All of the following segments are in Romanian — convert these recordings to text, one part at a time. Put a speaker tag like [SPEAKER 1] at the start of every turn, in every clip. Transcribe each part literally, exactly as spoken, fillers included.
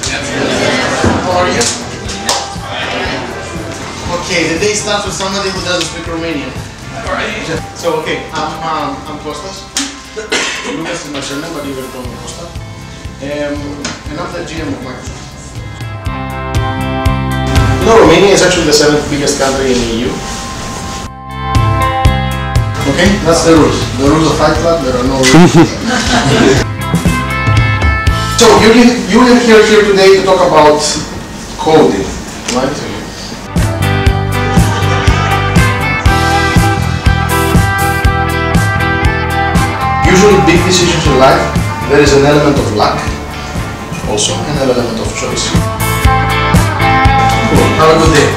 [SPEAKER 1] How are you? Okay, the day starts with somebody who doesn't speak Romanian. So, okay, I'm, um, I'm Costas. Lucas is my surname, but you will call me Costa. Um, and I'm the G M of Microsoft. You know, Romania is actually the seventh biggest country in the E U. Okay, that's the rules. The rules of Fight Club, there are no rules. So, you you are here, here today to talk about coding, right? Usually big decisions in life, there is an element of luck, also an element of choice. Cool. Have a good day.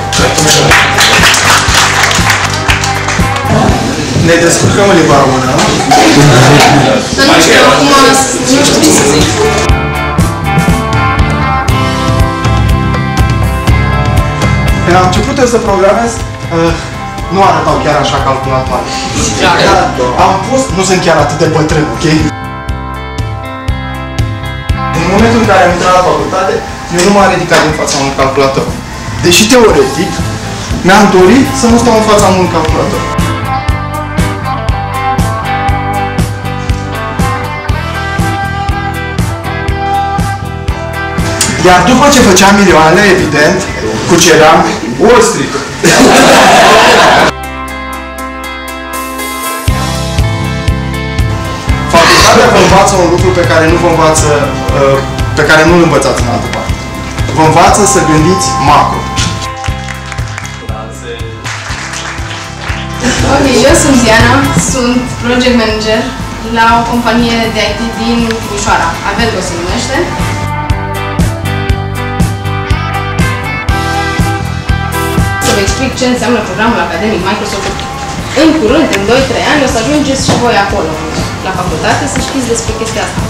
[SPEAKER 1] Ne descurcăm în limba română, nu?
[SPEAKER 2] Nu știu, acum nu știu ce să zic.
[SPEAKER 1] Când am început să programez, nu arătau chiar așa calculatoare. Am pus, nu sunt chiar atât de bătrân, ok? În momentul în care am intrat la facultate, eu nu m-am ridicat din fața unui calculator. Deși teoretic, mi-am dorit să nu stau în fața unui calculator. Iar după ce făceam milioane, evident, cuceream Wall Street. Facultatea vă învață un lucru pe care nu vă învață, pe care nu-l învățați în altă parte. Vă învață să gândiți macro.
[SPEAKER 2] Ok, eu sunt Diana, sunt project manager la o companie de I T din Timișoara, Avelgo se numește. Să vă explic ce înseamnă programul academic Microsoft. În curând, în doi trei ani, o să ajungeți și voi acolo, la facultate, să știți despre chestia asta.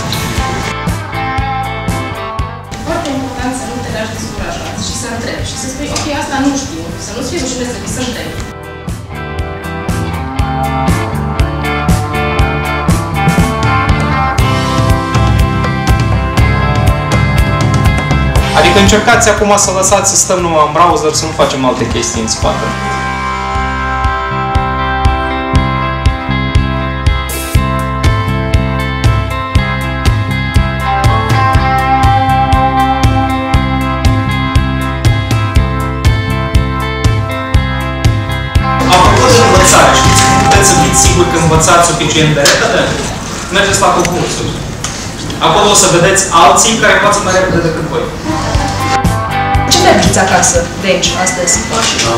[SPEAKER 2] Foarte important să nu te lași descurajat și să întrebi și să spui, ok, asta nu știu, să nu-ți fie rușine să vii să întrebi.
[SPEAKER 3] Adică încercați acum să lăsați să stăm numai în browser, să nu facem alte chestii în spate. Apropo de învățare, știți cum puteți să fiți siguri că învățați suficient de repede? Mergeți la concursuri. Acolo o să vedeți alții care învață mai repede decât voi.
[SPEAKER 4] Ce mergeți acasă de aici, astăzi?
[SPEAKER 3] Mașina.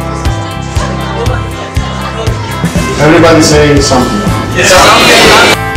[SPEAKER 1] Everybody say something.
[SPEAKER 3] Yeah.